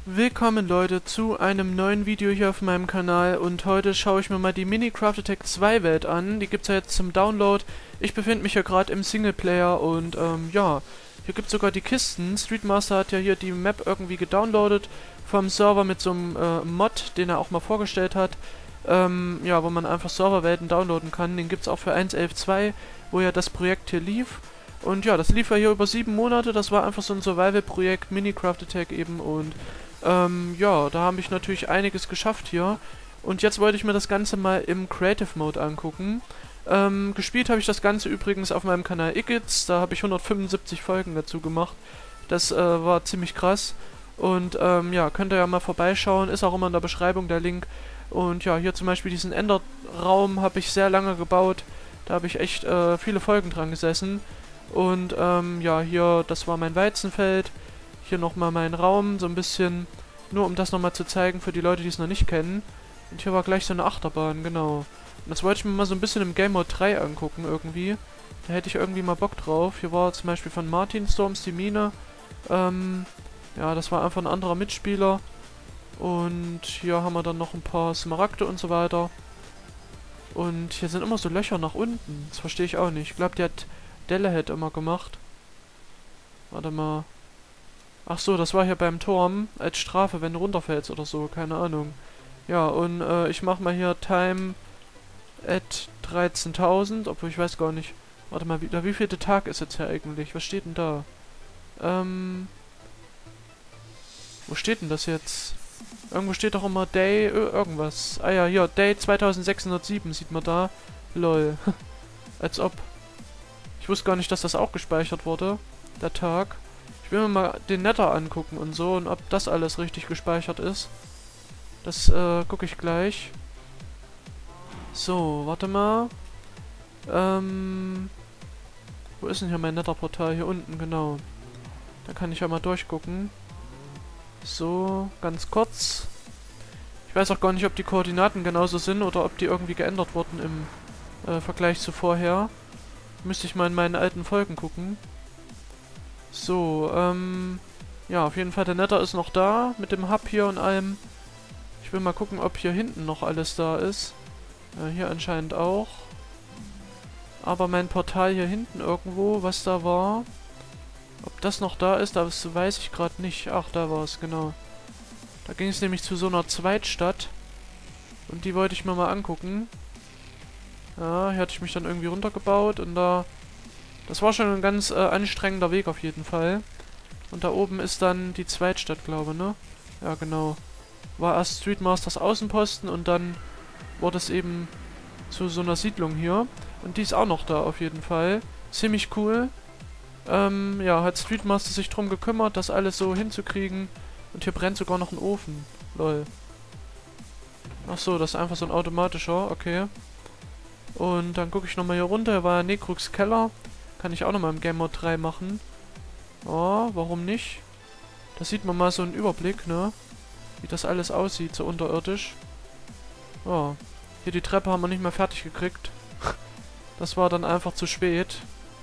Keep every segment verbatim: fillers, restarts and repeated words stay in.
Willkommen Leute zu einem neuen Video hier auf meinem Kanal und heute schaue ich mir mal die Minecraft Attack zwei Welt an. Die gibt es ja jetzt zum Download. Ich befinde mich ja gerade im Singleplayer und ähm, ja, hier gibt es sogar die Kisten. Streetmaster hat ja hier die Map irgendwie gedownloadet vom Server mit so einem äh, Mod, den er auch mal vorgestellt hat. Ähm, ja, wo man einfach Serverwelten downloaden kann. Den gibt es auch für eins Punkt elf Punkt zwei, wo ja das Projekt hier lief. Und ja, das lief ja hier über sieben Monate. Das war einfach so ein Survival-Projekt, Minecraft Attack eben und Ähm, ja, da habe ich natürlich einiges geschafft hier. Und jetzt wollte ich mir das Ganze mal im Creative Mode angucken. Ähm, gespielt habe ich das Ganze übrigens auf meinem Kanal Igitt. Da habe ich hundertfünfundsiebzig Folgen dazu gemacht. Das äh, war ziemlich krass. Und ähm, ja, könnt ihr ja mal vorbeischauen. Ist auch immer in der Beschreibung der Link. Und ja, hier zum Beispiel diesen Enderraum habe ich sehr lange gebaut. Da habe ich echt äh, viele Folgen dran gesessen. Und ähm, ja, hier, das war mein Weizenfeld. Hier nochmal mein Raum, so ein bisschen, nur um das nochmal zu zeigen für die Leute, die es noch nicht kennen. Und hier war gleich so eine Achterbahn, genau. Und das wollte ich mir mal so ein bisschen im Game Mode drei angucken irgendwie. Da hätte ich irgendwie mal Bock drauf. Hier war zum Beispiel von Martin Storms die Mine. Ähm, ja, das war einfach ein anderer Mitspieler. Und hier haben wir dann noch ein paar Smaragde und so weiter. Und hier sind immer so Löcher nach unten. Das verstehe ich auch nicht. Ich glaube, die hat Delehead immer gemacht. Warte mal. Ach so, das war hier beim Turm als Strafe, wenn du runterfällst oder so, keine Ahnung. Ja, und äh, ich mach mal hier Time at dreizehntausend, obwohl ich weiß gar nicht. Warte mal, wie, wie vielte Tag ist jetzt hier eigentlich? Was steht denn da? Ähm, wo steht denn das jetzt? Irgendwo steht doch immer Day, irgendwas. Ah ja, hier, Day zweitausendsechshundertsieben sieht man da. Lol. Als ob. Ich wusste gar nicht, dass das auch gespeichert wurde, der Tag. Ich will mir mal den Nether angucken und so und ob das alles richtig gespeichert ist. Das äh, gucke ich gleich. So, warte mal. Ähm, wo ist denn hier mein Nether-Portal? Hier unten, genau. Da kann ich ja mal durchgucken. So, ganz kurz. Ich weiß auch gar nicht, ob die Koordinaten genauso sind oder ob die irgendwie geändert wurden im äh, Vergleich zu vorher. Müsste ich mal in meinen alten Folgen gucken. So, ähm, ja, auf jeden Fall, der Nether ist noch da, mit dem Hub hier und allem. Ich will mal gucken, ob hier hinten noch alles da ist. Äh, hier anscheinend auch. Aber mein Portal hier hinten irgendwo, was da war, ob das noch da ist, das weiß ich gerade nicht. Ach, da war es, genau. Da ging es nämlich zu so einer Zweitstadt. Und die wollte ich mir mal angucken. Ja, hier hatte ich mich dann irgendwie runtergebaut und da... Das war schon ein ganz äh, anstrengender Weg auf jeden Fall. Und da oben ist dann die Zweitstadt, glaube ich, ne? Ja, genau. War erst Streetmasters Außenposten und dann wurde es eben zu so einer Siedlung hier. Und die ist auch noch da auf jeden Fall. Ziemlich cool. Ähm, ja, hat Streetmaster sich drum gekümmert, das alles so hinzukriegen. Und hier brennt sogar noch ein Ofen. Lol. Ach so, das ist einfach so ein automatischer, okay. Und dann gucke ich nochmal hier runter, hier war Necrux Keller. Kann ich auch nochmal im Game Mode drei machen. Oh, warum nicht? Da sieht man mal so einen Überblick, ne? Wie das alles aussieht, so unterirdisch. Oh, hier die Treppe haben wir nicht mehr fertig gekriegt. Das war dann einfach zu spät.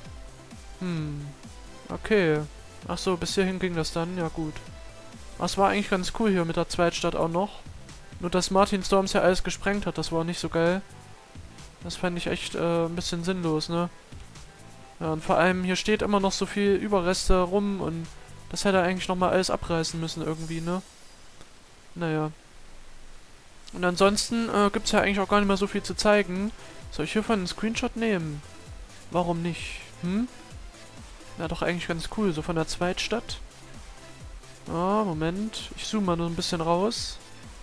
Hm, okay. Ach so, bis hierhin ging das dann, ja gut. Das war eigentlich ganz cool hier mit der Zweitstadt auch noch. Nur dass Martin Storms ja alles gesprengt hat, das war nicht so geil. Das fand ich echt äh, ein bisschen sinnlos, ne? Ja, und vor allem, hier steht immer noch so viel Überreste rum und das hätte er eigentlich nochmal alles abreißen müssen irgendwie, ne? Naja. Und ansonsten äh, gibt es ja eigentlich auch gar nicht mehr so viel zu zeigen. Soll ich hiervon einen Screenshot nehmen? Warum nicht? Hm? Ja, doch eigentlich ganz cool, so von der Zweitstadt. Ah, Moment. Ich zoome mal nur ein bisschen raus.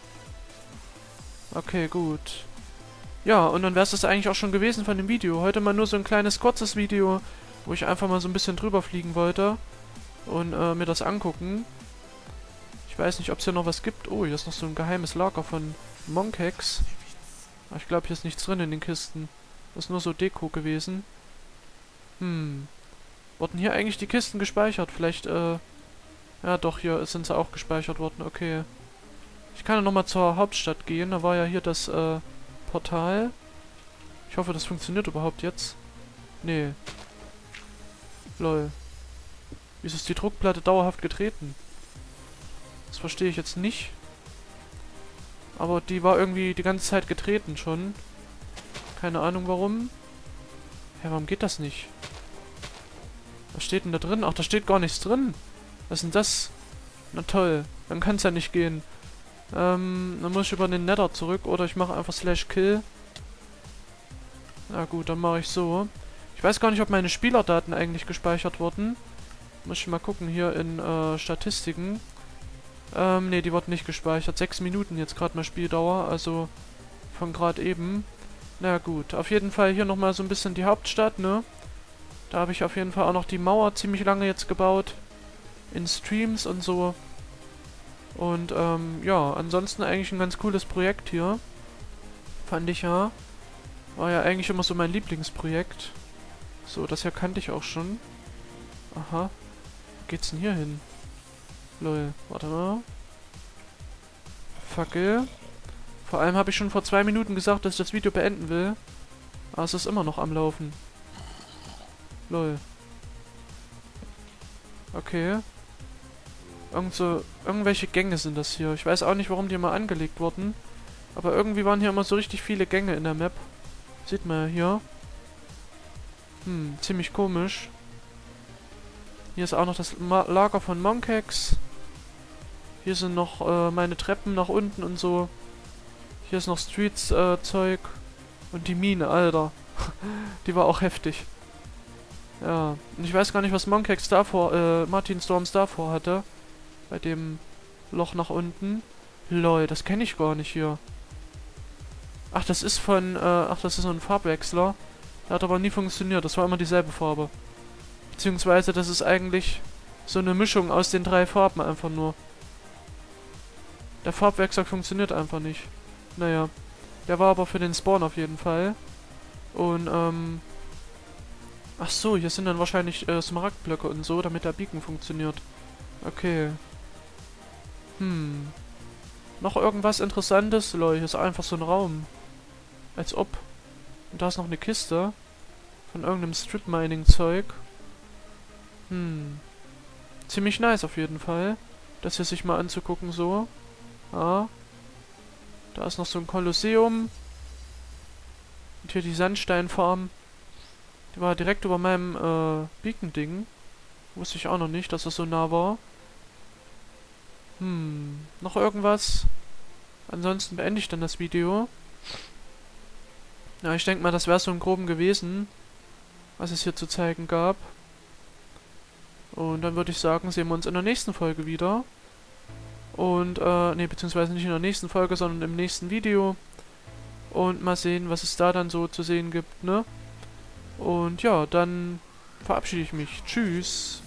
Okay, gut. Ja, und dann wäre es das eigentlich auch schon gewesen von dem Video. Heute mal nur so ein kleines, kurzes Video, wo ich einfach mal so ein bisschen drüber fliegen wollte. Und äh, mir das angucken. Ich weiß nicht, ob es hier noch was gibt. Oh, hier ist noch so ein geheimes Lager von Monkex. Aber ich glaube, hier ist nichts drin in den Kisten. Das ist nur so Deko gewesen. Hm. Wurden hier eigentlich die Kisten gespeichert? Vielleicht, äh... Ja, doch, hier sind sie auch gespeichert worden. Okay. Ich kann ja nochmal zur Hauptstadt gehen. Da war ja hier das, äh... Portal. Ich hoffe, das funktioniert überhaupt jetzt. Nee. Lol. Wieso ist die Druckplatte dauerhaft getreten? Das verstehe ich jetzt nicht. Aber die war irgendwie die ganze Zeit getreten schon. Keine Ahnung warum. Ja, warum geht das nicht? Was steht denn da drin? Ach, da steht gar nichts drin. Was ist denn das? Na toll. Dann kann es ja nicht gehen. Ähm, dann muss ich über den Nether zurück. Oder ich mache einfach Slash Kill. Na gut, dann mache ich so. Ich weiß gar nicht, ob meine Spielerdaten eigentlich gespeichert wurden. Muss ich mal gucken hier in äh, Statistiken. Ähm, ne, die wurden nicht gespeichert. Sechs Minuten jetzt gerade mal Spieldauer. Also von gerade eben. Na gut, auf jeden Fall hier nochmal so ein bisschen die Hauptstadt, ne? Da habe ich auf jeden Fall auch noch die Mauer ziemlich lange jetzt gebaut. In Streams und so. Und, ähm, ja, ansonsten eigentlich ein ganz cooles Projekt hier. Fand ich ja. War ja eigentlich immer so mein Lieblingsprojekt. So, das hier kannte ich auch schon. Aha. Wo geht's denn hier hin? Lol, warte mal. Fackel. Vor allem habe ich schon vor zwei Minuten gesagt, dass ich das Video beenden will. Aber es ist immer noch am Laufen. Lol. Okay. Irgend so, irgendwelche Gänge sind das hier. Ich weiß auch nicht, warum die mal angelegt wurden. Aber irgendwie waren hier immer so richtig viele Gänge in der Map. Sieht man ja hier. Hm, ziemlich komisch. Hier ist auch noch das Ma Lager von Monkex. Hier sind noch äh, meine Treppen nach unten und so. Hier ist noch Streets-Zeug. Äh, und die Mine, Alter. Die war auch heftig. Ja, und ich weiß gar nicht, was Monkex davor, äh, Martin Storms davor hatte. Bei dem Loch nach unten. Lol, das kenne ich gar nicht hier. Ach, das ist von, äh, ach, das ist so ein Farbwechsler. Der hat aber nie funktioniert, das war immer dieselbe Farbe. Beziehungsweise, das ist eigentlich so eine Mischung aus den drei Farben einfach nur. Der Farbwechsler funktioniert einfach nicht. Naja, der war aber für den Spawn auf jeden Fall. Und, ähm... ach so, hier sind dann wahrscheinlich äh, Smaragdblöcke und so, damit der Beacon funktioniert. Okay. Hm. Noch irgendwas Interessantes? Lol, hier ist einfach so ein Raum. Als ob. Und da ist noch eine Kiste. Von irgendeinem Strip-Mining-Zeug. Hm. Ziemlich nice auf jeden Fall. Das hier sich mal anzugucken so. Ah. Da ist noch so ein Kolosseum. Und hier die Sandsteinfarm. Die war direkt über meinem äh, Beacon-Ding. Wusste ich auch noch nicht, dass das so nah war. Hm. Noch irgendwas? Ansonsten beende ich dann das Video. Ja, ich denke mal, das wäre so im Groben gewesen, was es hier zu zeigen gab. Und dann würde ich sagen, sehen wir uns in der nächsten Folge wieder. Und, äh, ne, beziehungsweise nicht in der nächsten Folge, sondern im nächsten Video. Und mal sehen, was es da dann so zu sehen gibt, ne? Und ja, dann verabschiede ich mich. Tschüss.